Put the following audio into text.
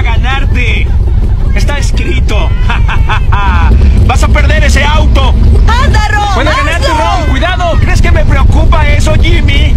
ganarte. Está escrito. Vas a perder ese auto. ¡Anda, Ron! Puede ganarte, ¡hazlo! Ron. Cuidado. ¿Crees que me preocupa eso, Jimmy?